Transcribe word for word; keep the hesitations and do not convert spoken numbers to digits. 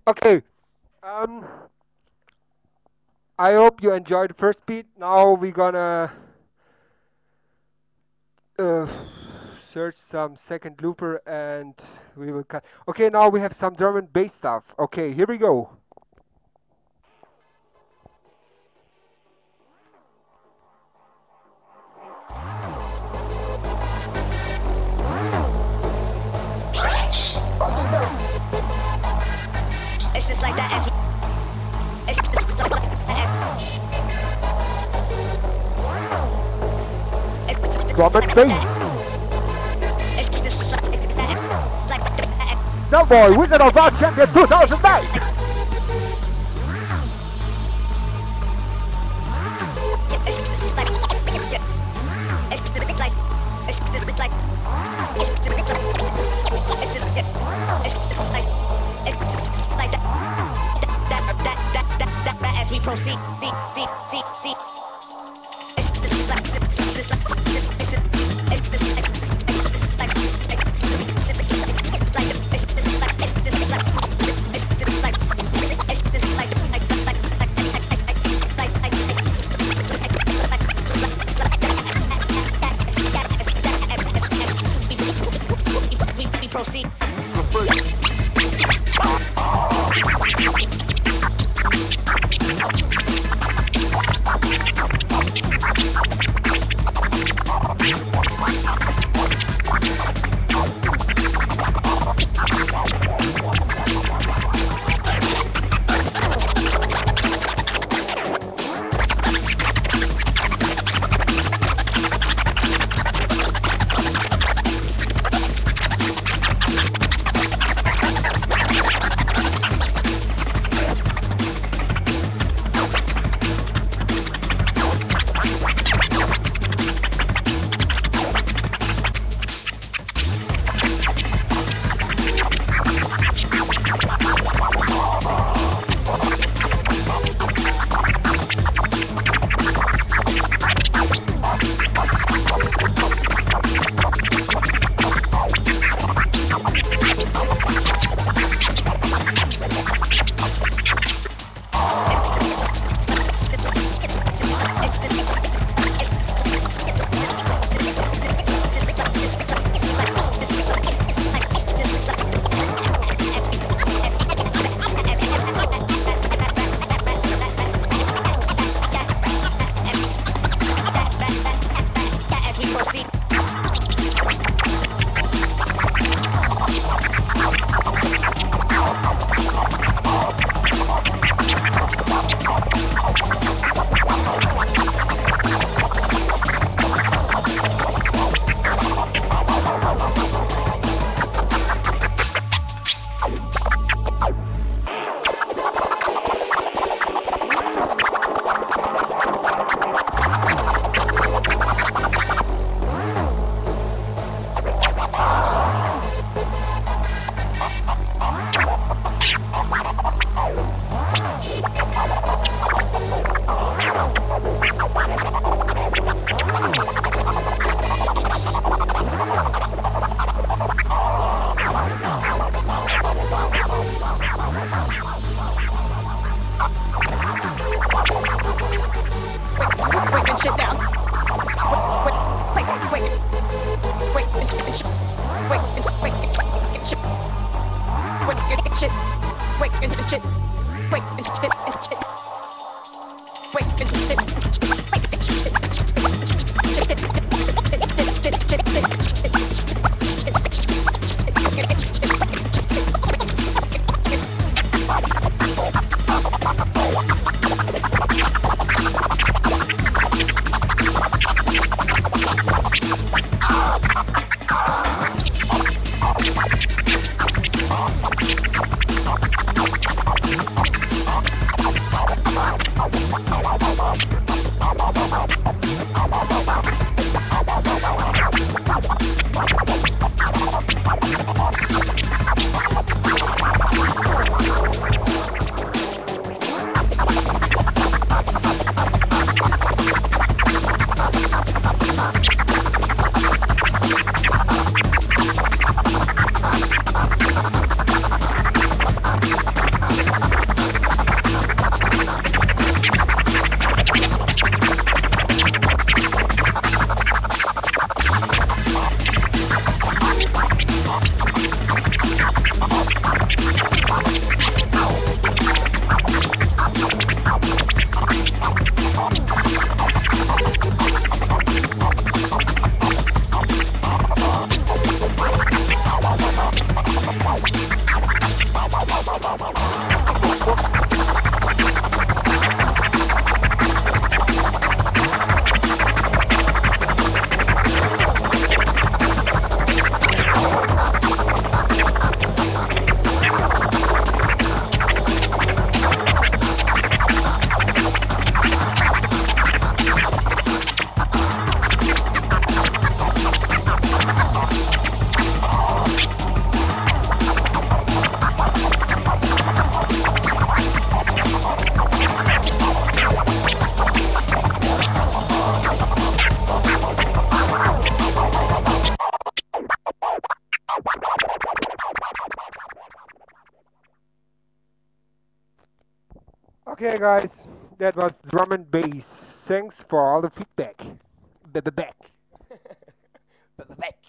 Okay. Um, I hope you enjoyed the first beat. Now we're gonna uh, search some second looper and we will cut. Okay, now we have some drum and bass stuff. Okay, here we go. It's just like that as we. It's just like that. Drum and bass. No boy, Wizard of Oz Champion two thousand nine. As we proceed, see, see, see, see. Proceed. Okay, guys, that was drum and bass. Thanks for all the feedback. Back. Back.